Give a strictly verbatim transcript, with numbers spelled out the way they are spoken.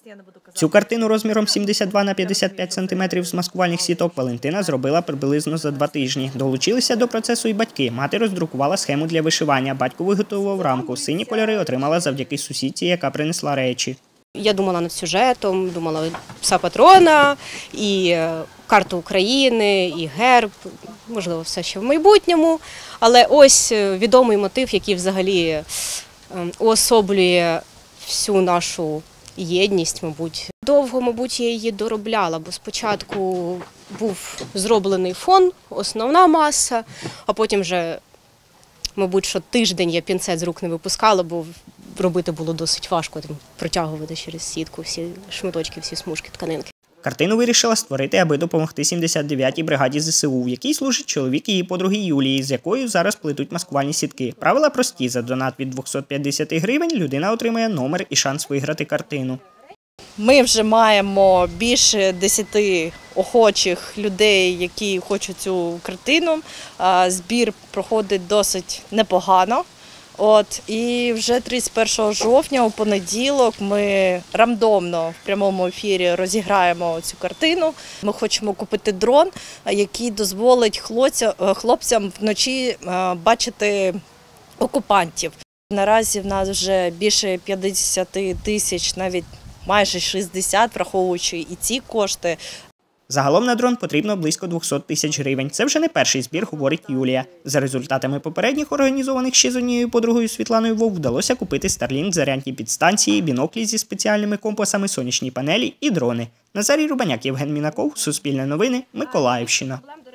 Цю картину розміром сімдесят два на п'ятдесят п'ять сантиметрів з маскувальних сіток Валентина зробила приблизно за два тижні. Долучилися до процесу і батьки. Мати роздрукувала схему для вишивання, батько виготовив рамку. Сині кольори отримала завдяки сусідці, яка принесла речі. Я думала над сюжетом, думала пса патрона, і карту України, і герб, можливо, все ще в майбутньому. Але ось відомий мотив, який взагалі уособлює всю нашу єдність, мабуть. Довго, мабуть, я її доробляла, бо спочатку був зроблений фон, основна маса, а потім вже, мабуть, що тиждень я пінцет з рук не випускала, бо робити було досить важко, там, протягувати через сітку всі шматочки, всі смужки тканинки. Картину вирішила створити, аби допомогти сімдесят дев'ятій бригаді зе се у, в якій служить чоловік її подруги Юлії, з якою зараз плетуть маскувальні сітки. Правила прості. За донат від двохсот п'ятдесят гривень людина отримує номер і шанс виграти картину. Ми вже маємо більше десяти охочих людей, які хочуть цю картину. Збір проходить досить непогано. От, і вже тридцять першого жовтня, у понеділок, ми рандомно в прямому ефірі розіграємо цю картину. Ми хочемо купити дрон, який дозволить хлопцям вночі бачити окупантів. Наразі в нас вже більше п'ятдесят тисяч, навіть майже шістдесят, враховуючи і ці кошти. Загалом на дрон потрібно близько двохсот тисяч гривень. Це вже не перший збір, говорить Юлія. За результатами попередніх організованих ще з однією подругою Світланою Вовк вдалося купити Starlink, зарядні підстанції, біноклі зі спеціальними компасами, сонячні панелі і дрони. Назарій Рубаняк, Євген Мінаков, Суспільне новини, Миколаївщина.